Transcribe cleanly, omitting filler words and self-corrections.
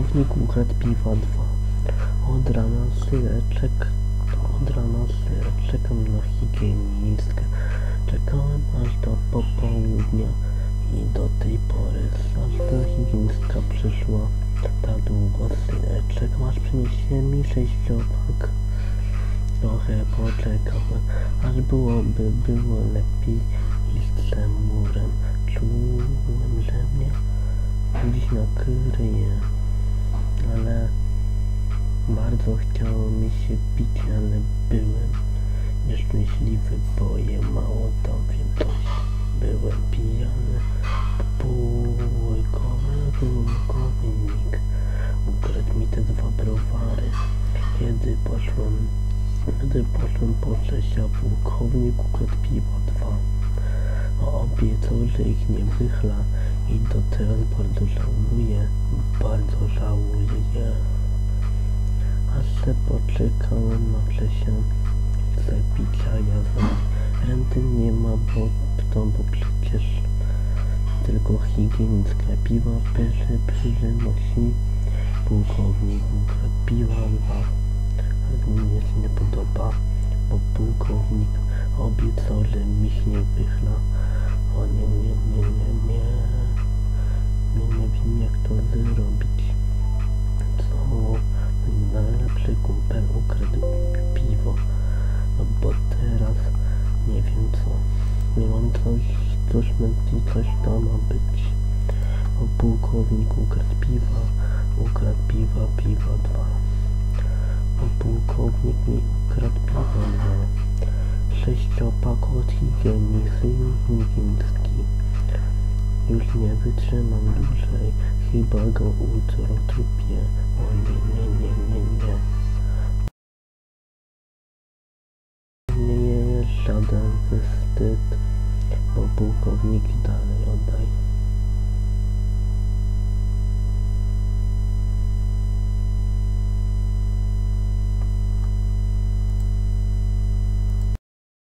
Pułkownik ukradł piwa 2. Od rana czekam na higienistkę. Czekałem aż do popołudnia i do tej pory aż ta higienistka przyszła. Tak długo czekam, aż przyniesie mi 6-pak. Trochę poczekałem, aż było lepiej iść za murem. Czułem, że mnie dziś nakryje, ale bardzo chciało mi się pić, ale byłem nieszczęśliwy, bo je mało tam wiem coś. Byłem pijany, pułkownik ukradł mi te 2 browary. Kiedy poszłem po 6, a pułkownik ukradł piwa 2. Obiecał, że ich nie wychla i do teraz bardzo żałuję. Aż se poczekałem na Czesia, chcę picia, ja renty nie ma, bo przecież tylko higienicka piwa przynosi. Pułkownik ukradł piwa 2, ale mi się nie podoba, bo pułkownik obiecał, że mi się nie wychla. O nie wiem, jak to zrobić. Co? Najlepszy kumpel ukradł piwo, no bo teraz nie wiem co. Nie mam coś to ma być. O, pułkownik ukradł piwa 2. O, pułkownik mi ukradł piwa 2. 6-pak od higienistki. Już nie wytrzymam dłużej, chyba go utropię. O nie.